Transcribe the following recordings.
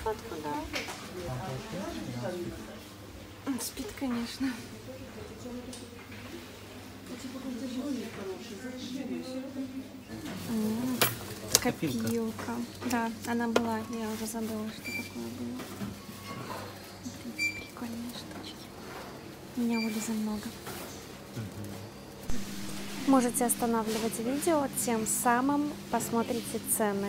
фотку, да. Спит, конечно. Копилка. Да, она была. Я уже забыла, что такое было. Смотрите, прикольные штучки. У меня улиза много. Можете останавливать видео, тем самым посмотрите цены.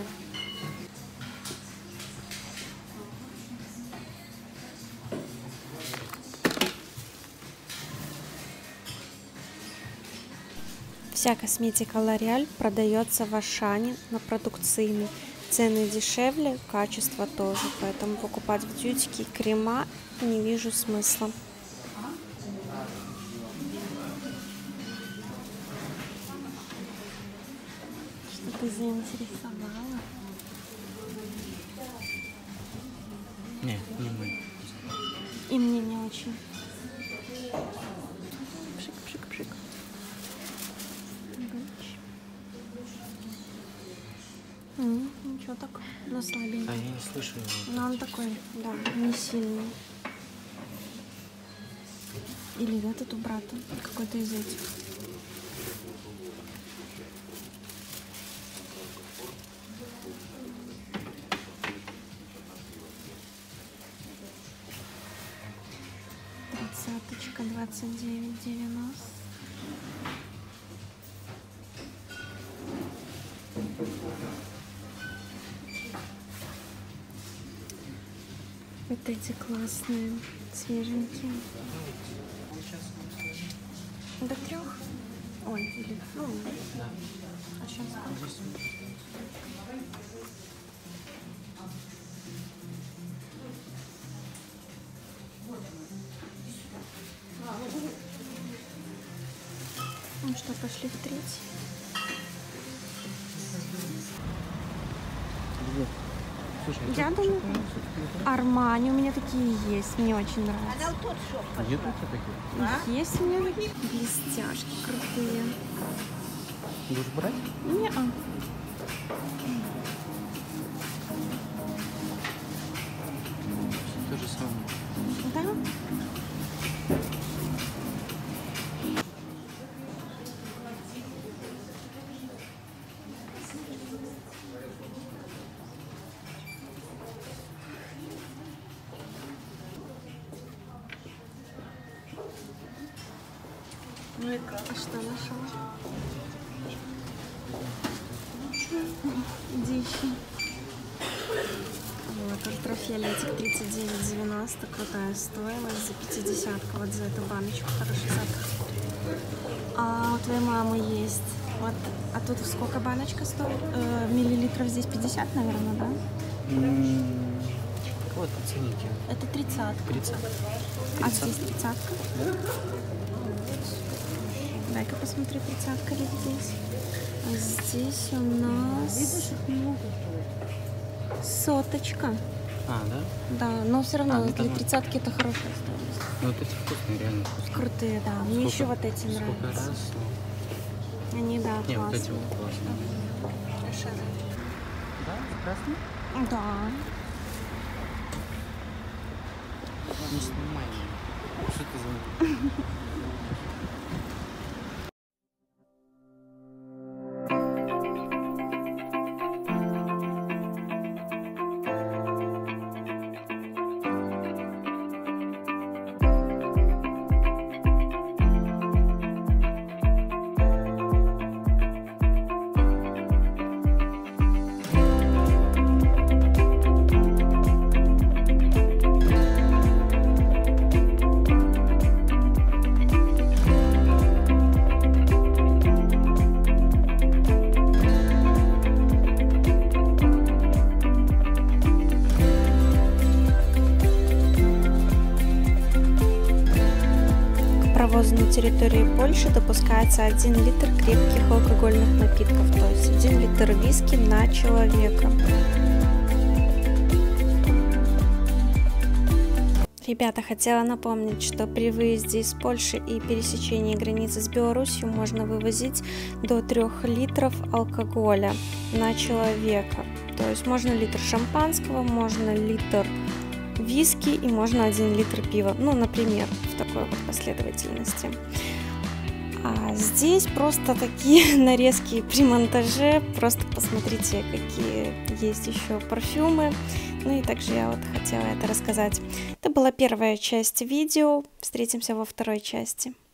Вся косметика L'Oréal продается в Ашане на продукцийный. Цены дешевле, качество тоже, поэтому покупать в дьютике крема не вижу смысла. Что ты заинтересовала? Не мы. И мне не очень. Пшик-пшик-пшик. Ничего так, но слабенький. А я не слышу его. Но он такой, да, не сильный. Или этот у брата, какой-то из этих. Тридцаточка, 29,90. Вот эти классные, свеженькие. До 3? Ой, или, ну, Да. А сейчас сколько? Ну что, пошли в 3. Слушай, Я думаю, Армани у меня такие есть, мне очень нравятся. Есть у тебя такие? Есть у меня такие блестяшки крутые. Будешь брать? Не-а. То же самое. Да? Ну и как? А что нашел? Иди ищи. Вот, ультрафиолетик 39,90. Крутая стоимость. За 50. Вот за эту баночку хороший запах. А у твоей мамы есть. Вот. А тут сколько баночка стоит? Миллилитров здесь 50, наверное, да? Вот оцените. Это 30. 30. А здесь 30? Да? Дай-ка посмотрю, 30 ли здесь. А здесь у нас соточка. А, да? Да, но все равно ну, для там... 30-ки это хорошая стоимость. Ну вот эти вкусные, реально вкусные. Крутые, да. Мне Сколько? еще вот эти Сколько нравятся. раз? Они, да, Не, классные. вот эти вот классные. Да, красный? Да. Не снимай меня. Что ты за... На территории Польши допускается 1 литр крепких алкогольных напитков, то есть 1 литр виски на человека. Ребята, хотела напомнить, что при выезде из Польши и пересечении границы с Беларусью можно вывозить до 3 литров алкоголя на человека. То есть можно литр шампанского, можно литр виски и можно 1 литр пива. Ну, например, в такой вот последовательности. А здесь просто такие нарезки при монтаже. Просто посмотрите, какие есть еще парфюмы. Ну и также я вот хотела это рассказать. Это была первая часть видео. Встретимся во второй части.